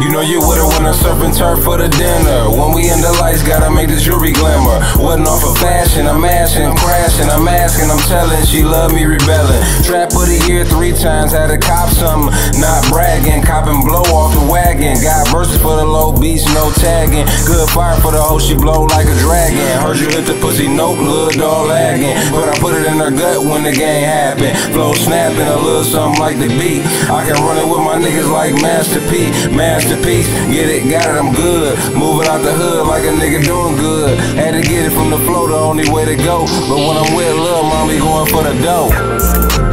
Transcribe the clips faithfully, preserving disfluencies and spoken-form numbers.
You know you with her when I'm surfing turf for the dinner. When we in the lights, gotta make the jewelry glimmer. Wasn't off of fashion, I'm mashing, crashing, I'm asking, I'm telling. She love me rebelling. Trap of the year three times, had to cop something. Not bragging, copping blow off the wagon. Got verses for the low beats, no tagging. Good fire for the hoe, she blow like a dragon. Heard you hit the pussy, nope, little dog lagging. But I put it in her gut when the game happened. Flow snapping, a little something like the beat. I can run it with my niggas like Master P. Masterpiece, get it, got it, I'm good. Moving out the hood like a nigga doing good. Had to get it from the flow, the only way to go. But when I'm with lil' mommy, going for the dough.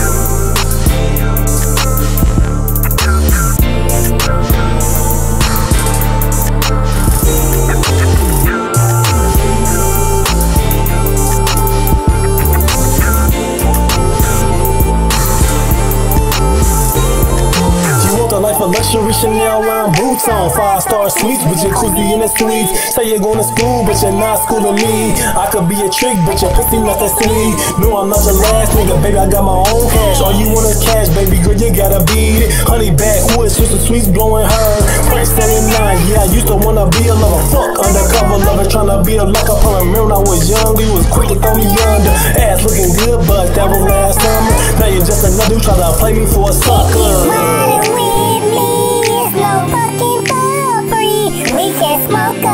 Life of luxury, Chanel line boots on, five star suites with jacuzzi in the suites. Say you're going to school, but you're not schooling me. I could be a trick, but your pussy not that sweet. No, I'm not the last nigga, baby, I got my own cash. All you want is cash, baby girl, you gotta beat it. Honey backwoods, switch the sweets, blowing her. Prince seventy-nine, yeah, I used to wanna be a lover. Fuck undercover lover, tryna be a luck up on a mirror. When I was young, we was quick to throw me under. Ass looking good, but that was last summer. Now you're just another dude try to play me for a sucker. No fucking for free. We can smoke